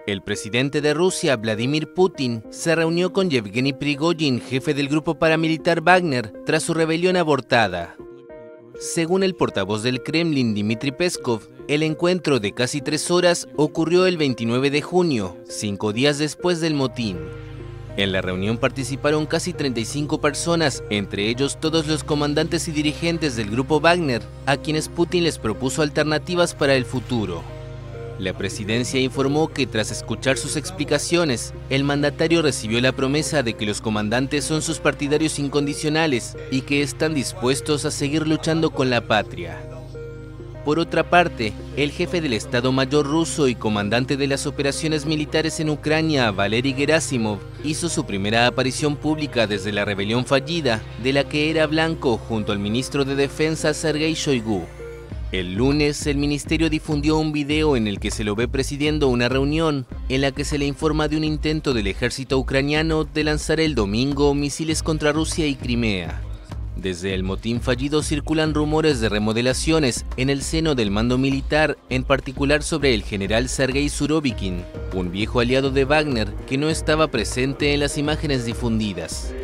El presidente de Rusia, Vladimir Putin, se reunió con Yevgeny Prigozhin, jefe del grupo paramilitar Wagner, tras su rebelión abortada. Según el portavoz del Kremlin, Dmitry Peskov, el encuentro de casi 3 horas ocurrió el 29 de junio, 5 días después del motín. En la reunión participaron casi 35 personas, entre ellos todos los comandantes y dirigentes del grupo Wagner, a quienes Putin les propuso alternativas para el futuro. La presidencia informó que tras escuchar sus explicaciones, el mandatario recibió la promesa de que los comandantes son sus partidarios incondicionales y que están dispuestos a seguir luchando con la patria. Por otra parte, el jefe del Estado Mayor ruso y comandante de las operaciones militares en Ucrania, Valery Gerasimov, hizo su primera aparición pública desde la rebelión fallida, de la que era blanco junto al ministro de Defensa Sergei Shoigu. El lunes, el ministerio difundió un video en el que se lo ve presidiendo una reunión en la que se le informa de un intento del ejército ucraniano de lanzar el domingo misiles contra Rusia y Crimea. Desde el motín fallido circulan rumores de remodelaciones en el seno del mando militar, en particular sobre el general Sergei Surovikin, un viejo aliado de Wagner que no estaba presente en las imágenes difundidas.